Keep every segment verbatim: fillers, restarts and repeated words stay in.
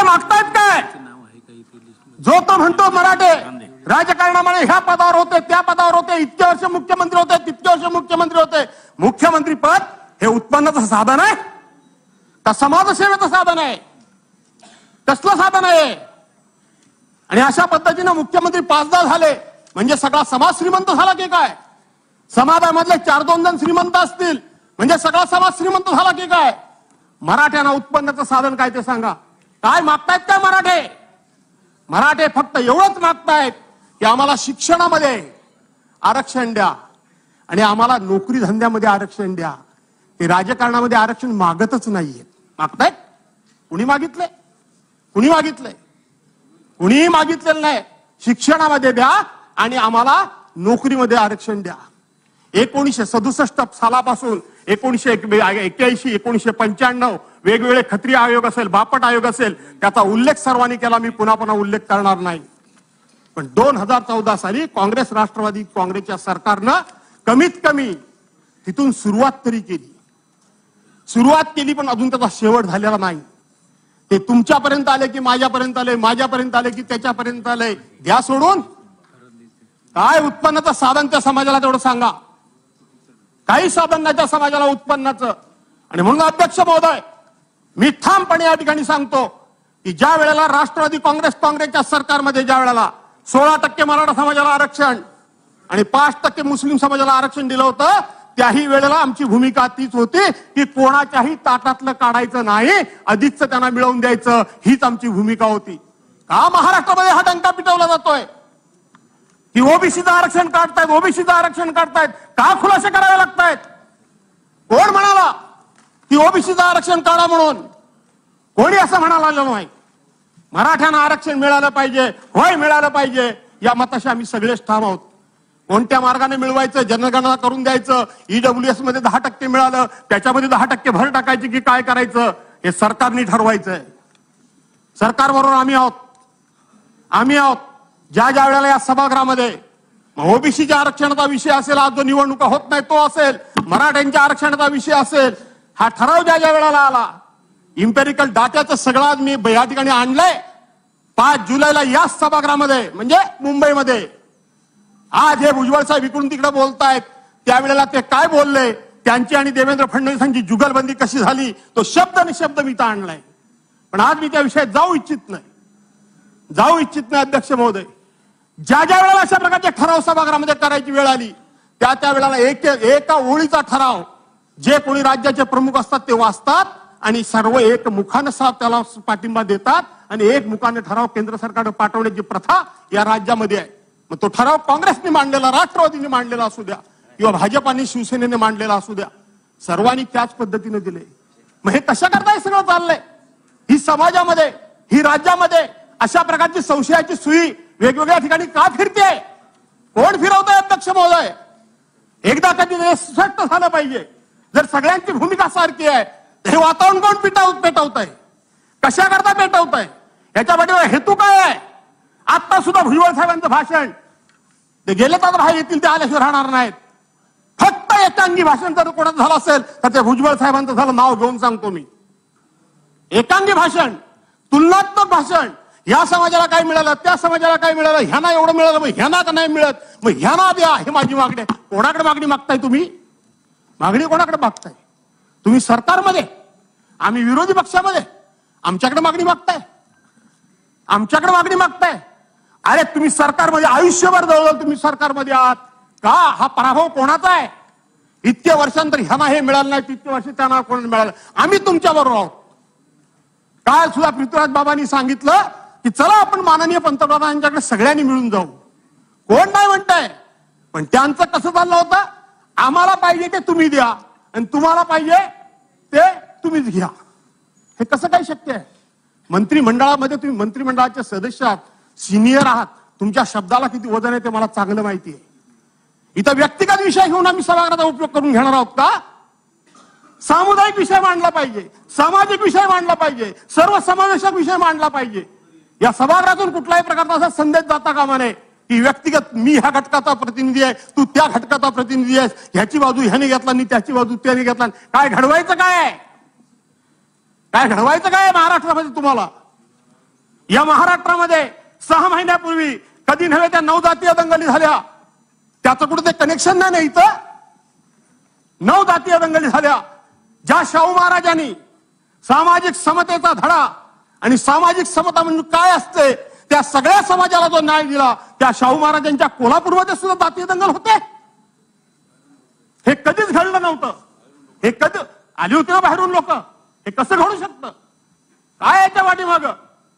मागतायत काय? जो तो म्हणतो मराठे राजकारणामुळे ह्या पदावर होते, त्या पदावर होते, इतके वर्ष मुख्यमंत्री होते, तितके वर्ष मुख्यमंत्री होते. मुख्यमंत्री पद हे उत्पन्नाचं साधन आहे का समाजसेवेचं साधन आहे? कसलं साधन आहे? आणि अशा पद्धतीने मुख्यमंत्री पाचदा झाले म्हणजे सगळा समाज श्रीमंत झाला की काय? समाजामधले चार दोन जण श्रीमंत असतील म्हणजे सगळा समाज श्रीमंत झाला की काय? मराठ्यांना उत्पन्नाचं साधन काय ते सांगा. काय मागतायत काय मराठे? मराठे फक्त एवढंच मागतायत की आम्हाला शिक्षणामध्ये आरक्षण द्या आणि आम्हाला नोकरी धंद्यामध्ये आरक्षण द्या. ते राजकारणामध्ये आरक्षण मागतच नाहीये. मागतायत? कुणी मागितलंय? कुणी मागितलंय? कुणीही मागितलेलं नाही. शिक्षणामध्ये द्या आणि आम्हाला नोकरीमध्ये आरक्षण द्या. एकोणीसशे सदुसष्ट सालापासून एकोणीसशे एक्क्याऐंशी एकोणीसशे पंच्याण्णव वेगवेगळे खत्री आयोग असेल, बापट आयोग असेल, त्याचा उल्लेख सर्वांनी केला. मी पुन्हा पुन्हा उल्लेख करणार नाही. पण दोन हजार चौदा साली काँग्रेस राष्ट्रवादी काँग्रेसच्या सरकारनं कमीत कमी तिथून सुरुवात तरी केली. सुरुवात केली पण अजून त्याचा शेवट झालेला नाही. ते तुमच्यापर्यंत आले की माझ्यापर्यंत आले, माझ्यापर्यंत आले की त्याच्यापर्यंत आले. द्या सोडून. काय उत्पन्नाचं साधन त्या समाजाला तेवढं सांगा. काही साधन नाही त्या समाजाला उत्पन्नाचं. आणि म्हणून अध्यक्ष महोदय, मी ठामपणे या ठिकाणी सांगतो की ज्या वेळेला राष्ट्रवादी काँग्रेस काँग्रेसच्या सरकारमध्ये ज्या वेळेला सोळा टक्के मराठा समाजाला आरक्षण आणि पाच टक्के मुस्लिम समाजाला आरक्षण दिलं होतं, त्याही वेळेला आमची भूमिका तीच होती की कोणाच्याही ताटातलं काढायचं नाही, अधिकचं त्यांना मिळवून द्यायचं, हीच आमची भूमिका होती. का महाराष्ट्रामध्ये हा डंका पिटवला जातोय की ओबीसीचं आरक्षण काढतायत, ओबीसीचं आरक्षण काढतायत? का खुलासे करावे लागतायत? कोण म्हणाला की ओबीसीचं आरक्षण काढा म्हणून? कोणी असं म्हणायला नाही. मराठ्यांना आरक्षण मिळालं पाहिजे, होय मिळालं पाहिजे, या मताशी आम्ही सगळेच ठाम आहोत. कोणत्या मार्गाने मिळवायचं, जनगणना करून द्यायचं, ईडब्ल्यूएस मध्ये दहा टक्के मिळालं त्याच्यामध्ये दहा टक्के भर टाकायची की काय करायचं हे सरकारने ठरवायचंय. सरकारबरोबर आम्ही आहोत. आम्ही आहोत. ज्या ज्या वेळेला या सभागृहामध्ये ओबीसीच्या आरक्षणाचा विषय असेल, आज जो निवडणुका होत नाही तो असेल, मराठ्यांच्या आरक्षणाचा विषय असेल, हा ठराव ज्या ज्या वेळेला आला, इम्पेरिकल डाटाचं सगळं मी या ठिकाणी आणलंय. पाच जुलैला याच सभागृहामध्ये म्हणजे मुंबईमध्ये आज हे भुजबळ साहेब इकडून तिकडे बोलतायत, त्यावेळेला ते काय बोलले, त्यांची आणि देवेंद्र फडणवीसांची जुगलबंदी कशी झाली, तो शब्द निशब्द मी तर आणलाय. पण आज मी त्या विषयात जाऊ इच्छित नाही जाऊ इच्छित नाही अध्यक्ष महोदय. ज्या ज्या वेळेला अशा प्रकारचे ठराव सभागृहामध्ये करायची वेळ आली त्या त्या वेळेला एक एका ओळीचा ठराव जे कोणी राज्याचे प्रमुख असतात ते वाचतात आणि सर्व एक मुखाने त्याला पाठिंबा देतात आणि एक मुखाने ठराव केंद्र सरकारने पाठवण्याची प्रथा या राज्यामध्ये आहे. मग तो ठराव काँग्रेसने मांडलेला, राष्ट्रवादीने मांडलेला असू द्या किंवा भाजपाने शिवसेनेने मांडलेला असू द्या, सर्वांनी त्याच पद्धतीने दिले. मग हे कशा करता हे सगळं चाललंय? ही समाजामध्ये, ही राज्यामध्ये अशा प्रकारची संशयाची सुई वेगवेगळ्या ठिकाणी का फिरते? कोण फिरवतंय अध्यक्ष महोदय? एकदा कधी स्पष्ट झालं पाहिजे. जर सगळ्यांची भूमिका सारखी आहे तर हे वातावरण कोण पिटाव पेटवत आहे? कशा करता पेटवत आहे? याच्या पाठीवर हेतू काय आहे? आता सुद्धा भुजबळ साहेबांचं भाषण, ते गेले तर बाहेर येतील, ते आल्याशिवाय राहणार नाहीत. फक्त एकांगी भाषण जर कोणाचं झालं असेल तर ते भुजबळ साहेबांचं झालं. नाव घेऊन सांगतो मी. एकांगी भाषण, तुलनात्मक भाषण. या समाजाला काय मिळालं, त्या समाजाला काय मिळालं, ह्यांना एवढं मिळालं, मग ह्यांना का नाही मिळत, मग ह्यांना द्या, हे माझी मागणी आहे. कोणाकडे मागणी मागताय तुम्ही? मागणी कोणाकडे मागताय तुम्ही? सरकारमध्ये, आम्ही विरोधी पक्षामध्ये, आमच्याकडे मागणी मागताय? आमच्याकडे मागणी मागताय? अरे तुम्ही सरकारमध्ये आयुष्यभर जवळ तुम्ही सरकारमध्ये आहात का? हा पराभव कोणाचा आहे? इतके वर्षांतर ह्यांना हे मिळालं नाही, तितके वर्ष त्यांना कोणाला मिळालं. आम्ही तुमच्या बरोबर आहोत. काल सुद्धा पृथ्वीराज बाबांनी सांगितलं की चला आपण माननीय पंतप्रधानांच्याकडे सगळ्यांनी मिळून जाऊ. कोण नाही म्हणताय, पण त्यांचं कसं चाललं होतं, आम्हाला पाहिजे ते तुम्ही द्या आणि तुम्हाला पाहिजे ते तुम्हीच घ्या. हे कसं काय शक्य आहे? मंत्रिमंडळामध्ये तुम्ही मंत्रिमंडळाचे सदस्य आहात, सिनियर आहात, तुमच्या शब्दाला किती वजन आहे ते मला चांगलं माहिती आहे. इथं व्यक्तिगत विषय घेऊन आम्ही सभागृहाचा उपयोग करून घेणार आहोत का? सामुदायिक विषय मांडला पाहिजे, सामाजिक विषय मांडला पाहिजे, सर्व समावेशक विषय मांडला पाहिजे. या सभागृहातून कुठल्याही प्रकारचा असा संदेश जाता कामा नये की व्यक्तिगत मी ह्या घटकाचा प्रतिनिधी आहे, तू त्या घटकाचा प्रतिनिधी आहेस, ह्याची बाजू ह्याने घेतला आणि त्याची बाजू त्याने घेतला. काय घडवायचं काय? काय घडवायचं काय महाराष्ट्रामध्ये तुम्हाला? या महाराष्ट्रामध्ये सहा महिन्यापूर्वी कधी नव्हे त्या नऊ जातीय दंगली झाल्या, त्याचं कुठं ते कनेक्शन नाही ना इथं. नऊ जातीय दंगली झाल्या, ज्या शाहू महाराजांनी सामाजिक समतेचा धडा आणि सामाजिक समता म्हणजे काय असते त्या सगळ्या समाजाला जो न्याय दिला, त्या शाहू महाराजांच्या कोल्हापूरमध्ये सुद्धा जातीय दंगल होते. हे कधीच घडलं नव्हतं. हे कधी आली होती ना बाहेरून लोक, हे कसं घडू शकतं? काय याच्या वाटीमागं?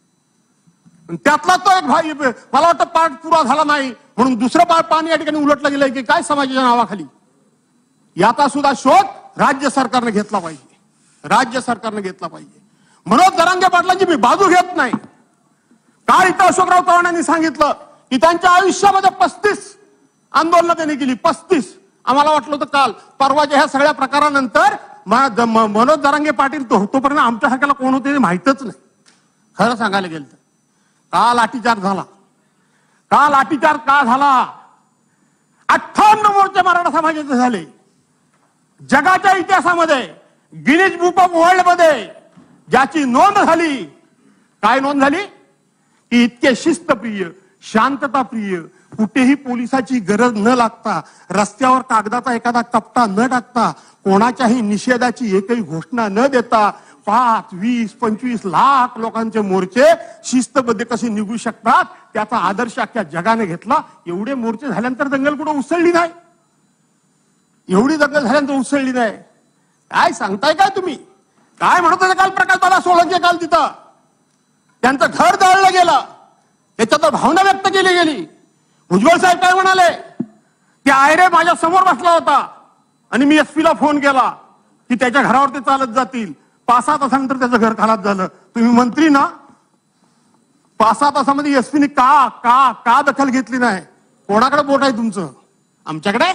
त्यातला तो एक भाई, मला वाटतं पाठ पुरा झाला नाही म्हणून दुसरं पाठ पाणी या ठिकाणी उलटलं गेलंय की काय समाजाच्या नावाखाली. याचा सुद्धा शोध राज्य सरकारने घेतला पाहिजे. राज्य सरकारने घेतला पाहिजे. मनोज जरांगे पाटलांची मी बाजू घेत नाही. काल इथं अशोकराव चव्हाणांनी सांगितलं की त्यांच्या आयुष्यामध्ये पस्तीस आंदोलनं त्यांनी केली. पस्तीस आम्हाला वाटलं होतं काल परवाच्या ह्या सगळ्या प्रकारानंतर मनोज जरांगे पाटील तो तोपर्यंत आमच्यासारख्याला कोण होते माहितच नाही. खरं सांगायला गेलं तर का लाठीचार्ज झाला. का लाठीचार्ज का झाला? अठ्ठावन्न मोर्चे मराठा समाजाचे झाले. जगाच्या इतिहासामध्ये गिनीज बुक ऑफ वर्ल्ड मध्ये ज्याची नोंद झाली, काय नोंद झाली की इतके शिस्तप्रिय, शांतताप्रिय, कुठेही पोलिसाची गरज न लागता, रस्त्यावर कागदाचा एखादा कपटा न टाकता, कोणाच्याही निषेधाची एकही घोषणा न देता पाच वीस पंचवीस लाख लोकांचे मोर्चे शिस्तबद्ध कसे निघू शकतात त्याचा आदर्श अख्ख्या जगाने घेतला. एवढे मोर्चे झाल्यानंतर दंगल कुठं उसळली नाही. एवढी दंगल झाल्यानंतर उसळली नाही. काय सांगताय काय तुम्ही? काय म्हणत होते काल प्रकाश दादा सोळंके? काल तिथं त्यांचं घर जाळलं गेलं, त्याच्यात भावना व्यक्त केली गेली. भुजबळ साहेब काय म्हणाले? ते आयरे माझ्या समोर बसला होता आणि मी एसपीला फोन केला की त्याच्या घरावर ते चालत जातील. पाच सहा तासानंतर त्याचं घर खालात झालं. तुम्ही मंत्री ना, पाच सहा तासामध्ये एसपीने का का का दखल घेतली नाही? कोणाकडे बोट आहे तुमचं? आमच्याकडे.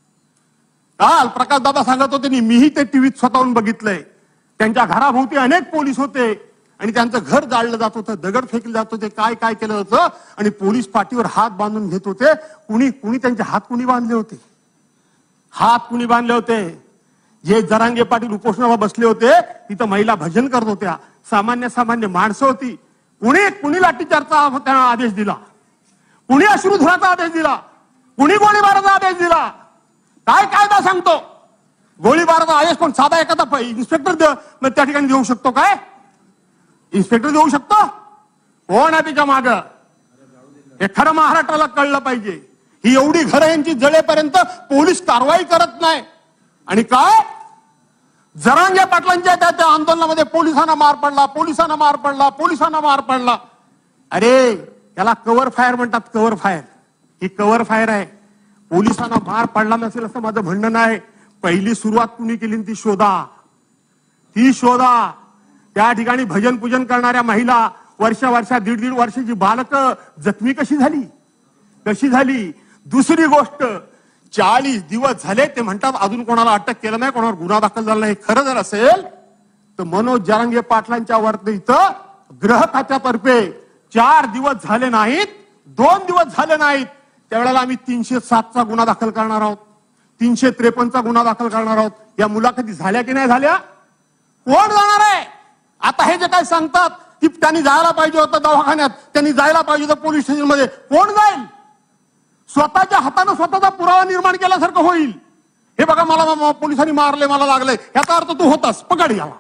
काल प्रकाश दादा सांगत होते, मीही ते टीव्हीत स्वतःहून बघितलंय. त्यांच्या घराभोवती अनेक पोलीस होते आणि त्यांचं घर जाळलं जात होतं, दगड फेकले जात होते, काय काय केलं होतं आणि पोलीस पाठीवर हात बांधून घेत होते. कुणी कुणी त्यांचे हात कुणी बांधले होते? हात कुणी बांधले होते? जे जरांगे पाटील उपोषणाला बसले होते तिथं महिला भजन करत होत्या, सामान्य सामान्य माणसं होती. कुणी कुणी लाठीचार्जचा त्यांना आदेश दिला, कुणी अश्रुधुराचा आदेश दिला, कुणी गोळीबाराचा आदेश दिला? काय कायदा सांगतो? गोळीबाराचा आदेश कोण साधा एखादा इन्स्पेक्टर त्या ठिकाणी देऊ शकतो? काय इन्स्पेक्टर देऊ शकतो? कोण आहे त्याच्या माग? हे खरं महाराष्ट्राला कळलं पाहिजे. ही एवढी घरं यांची जळेपर्यंत पोलीस कारवाई करत नाही. आणि काय जरांगे पाटलांच्या त्या त्या आंदोलनामध्ये पोलिसांना मार पडला, पोलिसांना मार पडला, पोलिसांना मार पडला. अरे त्याला कव्हर फायर म्हणतात. कव्हर फायर ही कव्हर फायर आहे. पोलिसांना मार पडला नसेल असं माझं म्हणणं नाही. पहिली सुरुवात कुणी केली ती शोधा, ती शोधा. त्या ठिकाणी भजन पूजन करणाऱ्या महिला, वर्ष वर्षा दीड दीड वर्षाची बालकं जखमी कशी झाली कशी झाली दुसरी गोष्ट, चाळीस दिवस झाले ते म्हणतात अजून कोणाला अटक केलं नाही, कोणावर गुन्हा दाखल झाला नाही. खरं जर असेल तर मनोज जरांगे पाटलांच्या वरती इथं गृह खात्यातर्फे चार दिवस झाले नाहीत, दोन दिवस झाले नाहीत, त्यावेळेला आम्ही तीनशे सातचा गुन्हा दाखल करणार आहोत, तीनशे त्रेपन्नचा गुन्हा दाखल करणार आहोत. या मुलाखती झाल्या की नाही झाल्या? कोण जाणार आहे? आता हे जे काय सांगतात की त्यांनी जायला पाहिजे होतं दवाखान्यात, त्यांनी जायला पाहिजे होतं पोलीस स्टेशनमध्ये, कोण जाईल? स्वतःच्या हाताने स्वतःचा पुरावा निर्माण केल्यासारखं होईल. हे बघा मला पोलिसांनी मारले, मला लागले, याचा अर्थ तू होतास, पकड याला.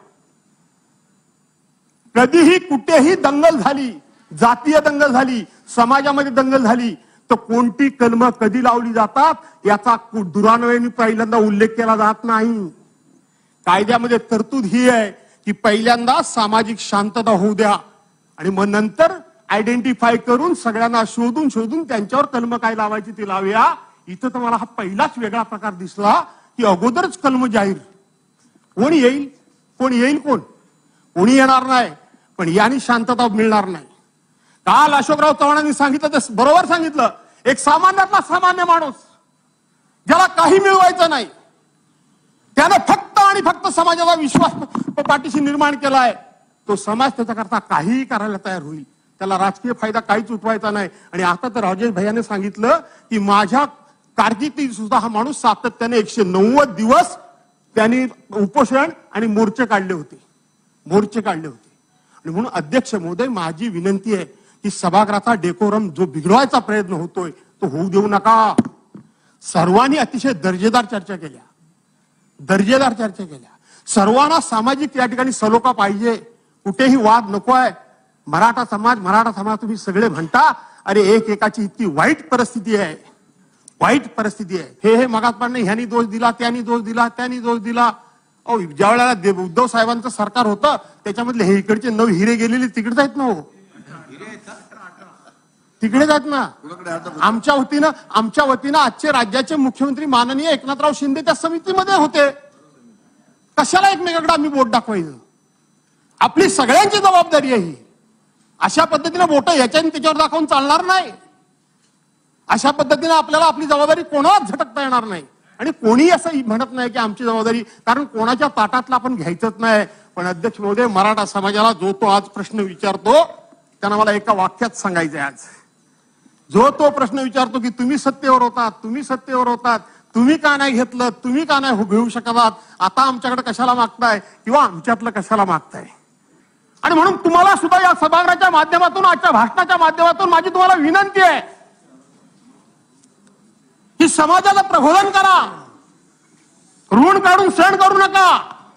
कधीही कुठेही दंगल झाली, जातीय दंगल झाली, समाजामध्ये दंगल झाली तर कोणती कलम कधी लावली जातात याचा दुरान्वयाने पहिल्यांदा उल्लेख केला जात नाही. कायद्यामध्ये तरतूद ही आहे की पहिल्यांदा सामाजिक शांतता होऊ द्या आणि मग नंतर आयडेंटिफाय करून सगळ्यांना शोधून शोधून त्यांच्यावर कलम काय लावायची ती लावूया. इथं तर मला हा पहिलाच वेगळा प्रकार दिसला की अगोदरच कलम जाहीर. कोण येईल? कोण येईल? कोण कोणी येणार नाही, पण याने शांतता मिळणार नाही. काल अशोकराव चव्हाणांनी सांगितलं ते बरोबर सांगितलं. एक सामान्यातला सामान्य माणूस ज्याला काही मिळवायचं नाही, त्याने फक्त आणि फक्त समाजाचा विश्वास पाठीशी निर्माण केलाय, तो समाज त्याच्याकरता काहीही करायला तयार होईल. त्याला राजकीय फायदा काहीच उठवायचा नाही. आणि आता तर राजेश भैयाने सांगितलं की माझ्या कारकिर्दीत सुद्धा हा माणूस सातत्याने एकशे नव्वद दिवस त्यांनी उपोषण आणि मोर्चे काढले होते मोर्चे काढले होते आणि म्हणून अध्यक्ष महोदय माझी विनंती आहे की सभागृहाचा डेकोरम जो बिघडवायचा प्रयत्न होतोय तो होऊ देऊ नका. सर्वांनी अतिशय दर्जेदार चर्चा केल्या, दर्जेदार चर्चा केल्या. सर्वांना सामाजिक या ठिकाणी सलोखा पाहिजे, कुठेही वाद नको आहे. मराठा समाज मराठा समाज तुम्ही सगळे म्हणता, अरे एक एकाची इतकी वाईट परिस्थिती आहे, वाईट परिस्थिती आहे. हे हे मगात पण नाही, ह्यानी दोष दिला, त्यांनी दोष दिला, त्यांनी दोष दिला. अहो ज्या वेळेला उद्धव साहेबांचं सरकार होतं त्याच्यामधले हे इकडचे नऊ हिरे गेलेले तिकडेच आहेत ना, हो तिकडेच आहेत ना. आमच्या वतीनं आमच्या वतीनं आजचे राज्याचे मुख्यमंत्री माननीय एकनाथराव शिंदे त्या समितीमध्ये होते. कशाला एकमेकांकडे आम्ही बोट दाखवायचं? आपली सगळ्यांची जबाबदारी आहे ही. अशा पद्धतीने बोट याच्याने त्याच्यावर दाखवून चालणार नाही. अशा पद्धतीने आपल्याला आपली जबाबदारी कोणालाच झटकता येणार नाही. आणि कोणी असं म्हणत नाही की आमची जबाबदारी, कारण कोणाच्या ताटातला आपण घ्यायचंच नाही. पण अध्यक्ष महोदय, मराठा समाजाला जो तो आज प्रश्न विचारतो त्यांना मला एका वाक्यात सांगायचंय. आज जो तो प्रश्न विचारतो की तुम्ही सत्तेवर होतात, तुम्ही सत्तेवर होतात, तुम्ही का नाही घेतलं, तुम्ही का नाही घेऊ शकतात, आता आमच्याकडे कशाला मागताय किंवा आमच्यातलं कशाला मागताय. आणि म्हणून तुम्हाला सुद्धा या सभागृहाच्या माध्यमातून, आजच्या भाषणाच्या माध्यमातून माझी तुम्हाला विनंती आहे की समाजाला प्रबोधन करा, ऋण काढून सण करू नका.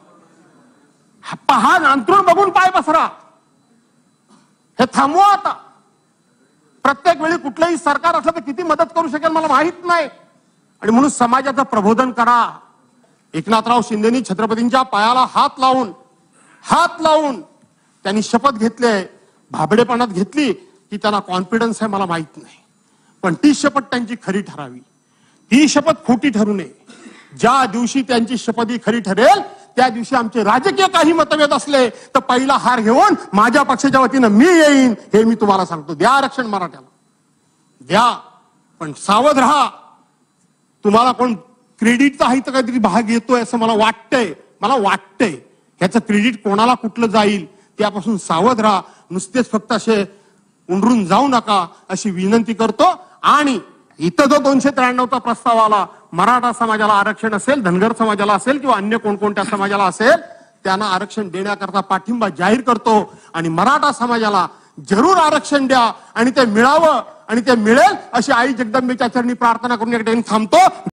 पहा अंतरून बघून पाय पसरा, हे थांबवा आता. प्रत्येक वेळी कुठलंही सरकार असलं तर किती मदत करू शकेल मला माहित नाही. आणि म्हणून समाजाचं प्रबोधन करा. एकनाथराव शिंदेनी छत्रपतींच्या पायाला हात लावून हात लावून त्यांनी शपथ घेतली आहे. भाबडेपणात घेतली की त्यांना कॉन्फिडन्स आहे मला माहित नाही, पण ती शपथ त्यांची खरी ठरावी. ही शपथ खोटी ठरू नये. ज्या दिवशी त्यांची शपथ ही खरी ठरेल त्या दिवशी आमचे राजकीय काही मतभेद असले तर पहिला हार घेऊन माझ्या पक्षाच्या वतीनं मी येईन, हे मी तुम्हाला सांगतो. द्या आरक्षण मराठ्याला, द्या, पण सावध राहा. तुम्हाला कोण क्रेडिटचा आहे तर काहीतरी भाग येतोय असं मला वाटतंय, मला वाटतंय ह्याचं क्रेडिट कोणाला कुठलं जाईल त्यापासून सावध राहा. नुसतेच फक्त असे उंडरून जाऊ नका अशी विनंती करतो. आणि इथं जो दोनशे त्र्याण्णवचा प्रस्ताव आला, मराठा समाजाला आरक्षण असेल, धनगर समाजाला असेल किंवा अन्य कोणकोणत्या समाजाला असेल त्यांना आरक्षण देण्याकरता पाठिंबा जाहीर करतो. आणि मराठा समाजाला जरूर आरक्षण द्या आणि ते मिळावं आणि ते मिळेल अशी आई जगदंबेच्या चरणी प्रार्थना करून एक थांबतो.